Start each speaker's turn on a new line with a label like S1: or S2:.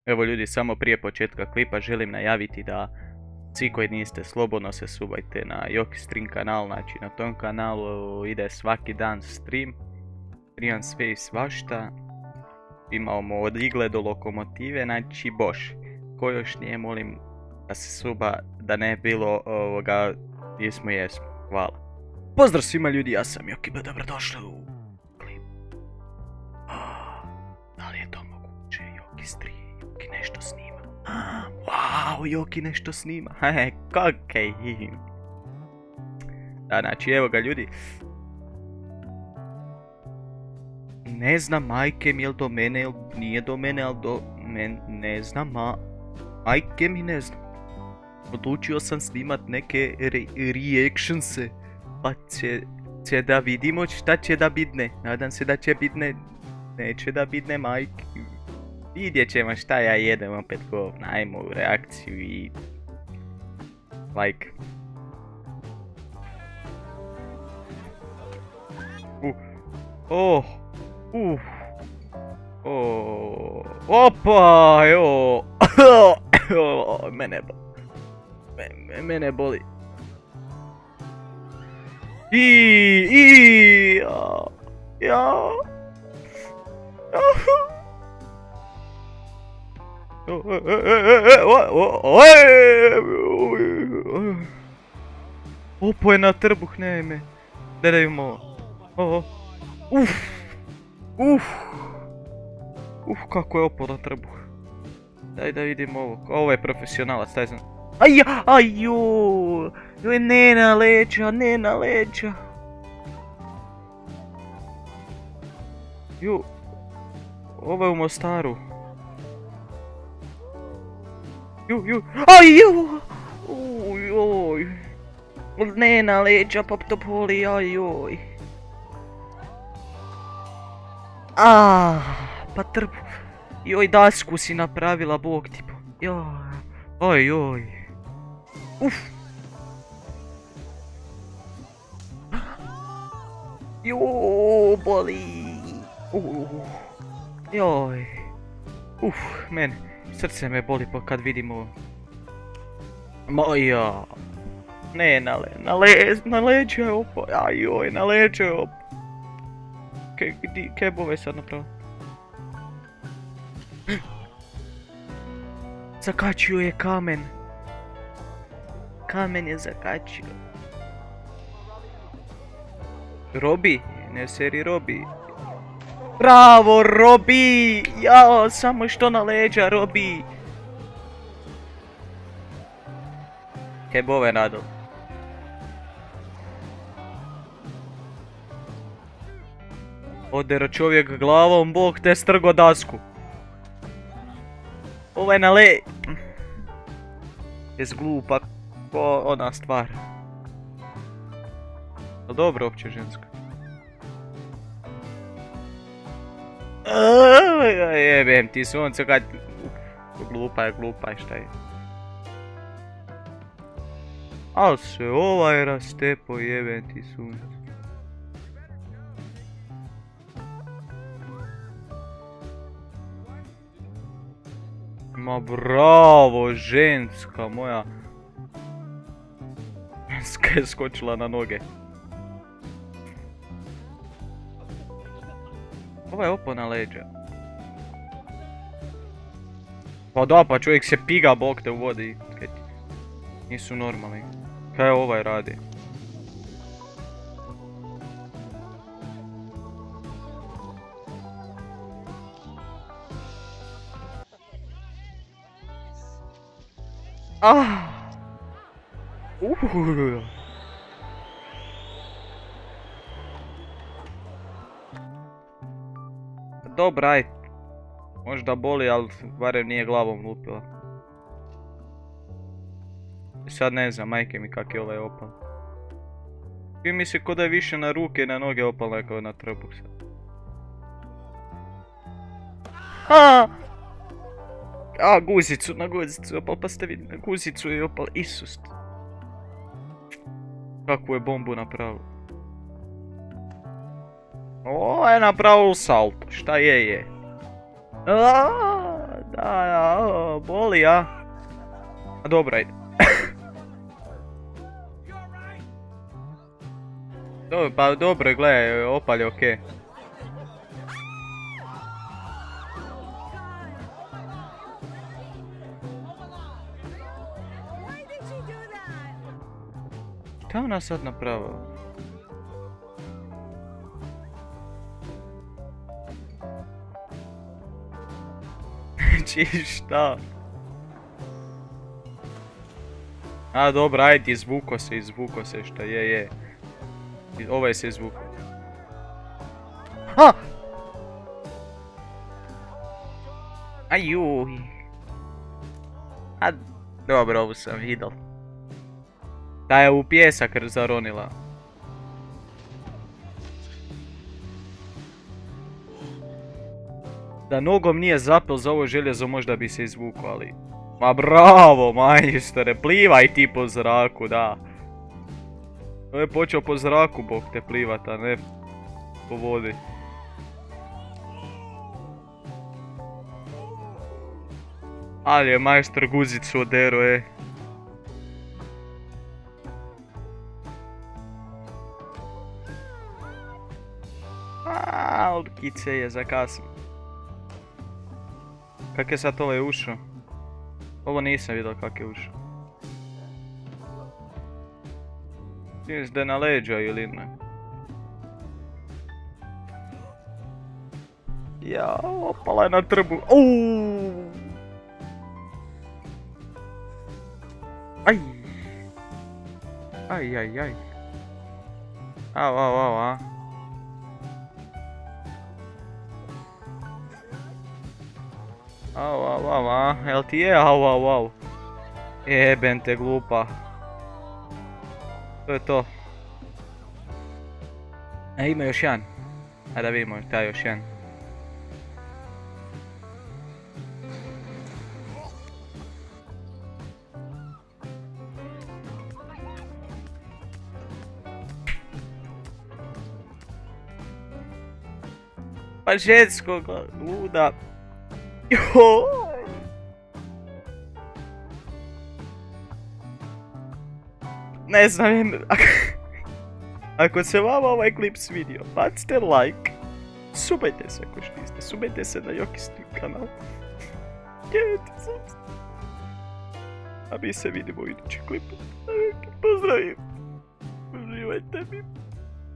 S1: Evo ljudi, samo prije početka klipa želim najaviti da svi koji niste slobodno se subajte na Jokistream kanal, znači na tom kanalu ide svaki dan stream, stream sve i svašta. Imamo od igle do lokomotive, znači Bosch. Ko još nije, molim da se suba, da ne bilo ovoga, jesmo. Hvala. Pozdrav svima ljudi, ja sam Jokiba, dobrodošli u klip. Da li je to moguće? Jokistream, Joki nešto snima. Wow, Joki nešto snima. Kakaj. Da, znači evo ga ljudi. Ne znam, majke mi, jel do mene, jel nije do mene, ali do mene, ne znam, majke mi ne znam. Odlučio sam snimat neke reactionse, pa će da vidimo šta će da bidne. Nadam se da će bidne, neće da bidne, majke. Vidjet ćemo šta ja jedem opet govna, ajmo u reakciju i... like. Opa, jo. Mene boli. Opo je na trbuh, ne me. Gledajmo ovo. Kako je opo na trbuh. Daj da vidimo ovo. Ovo je profesionalac, taj znam. Joj, ne na leđa. Jo, ovo je u Mostaru. Joj. Ne na leđa, pa to boli, joj. Pa trbuh. Joj, dasku si napravila, bog ti. Joj. Joj, boli. Joj. Mene, srce me boli pa kad vidim ovo. Moja. Ne, na leđe je opo. Joj, na leđe je opo. Kaj bove sad napravo? Zakačio je kamen. Kamen je zakačio. Robi, ne seri Robi. Bravo Robi! Jao, samo što na leđa Robi. Kaj bove radil? Odero čovjek glavom, bog te strgo dasku. Ovo je na le... Jes glupa ko ona stvar. Ali dobro opće ženska. Jebem ti sunce kad... Glupa je, šta je? Al se ovaj rastepo, jebem ti sunce. Ma bravo, ženska moja. Ženska je skočila na noge. Ovo je opo na leđa. Pa da, pa čovjek se piga, bog te u vodi. Nisu normalni. Kaj ovaj radi? Dobra, aj. Možda boli, ali barem nije glavom lupila. I sad ne znam, majke mi kak je ovaj opal. Čini mi se ko da je više na ruke i na noge opal nego na trbuh sad. Guzicu, na guzicu je opal, pa ste vidjeli, na guzicu je opal, Isus. Kakvu je bombu napravio. Ovo je napravio salto, šta je? Boli, a? Dobro, ajde. Pa dobro, gledaj, opal je okej. Šta ona sad napravila? Šta? A dobro, ajde, izvuko se šta je. Ovaj se izvuko. Ha! Ajuj. A dobro, ovu sam videl. Da je u pjesak zaronila. Da nogom nije zapel za ovo željezo možda bi se izvuko, ali... Ma bravo, majstore, plivaj ti po zraku, da. To je počeo po zraku, bog te plivat, a ne po vodi. Ali je majstor guzicu odero, Kice je zakasno. Kak je sad ovaj ušao? Ovo nisam vidio kak je ušao. Čini da je na leđa ili ne. Ja, opala je na trbu. Aj. Aj. Au, a. Au, jel ti je au? Jebem te glupa. To je to. Ima još jedan. Ajde da vidimo taj još jedan. Pa žensko luda. Joj. Ne znam, ako se vama ovaj klip svidio, bacite like, subajte se ako što niste, subajte se na Joki Stream kanal. A mi se vidimo u idućem klipu. Pozdravim. Uživajte mi.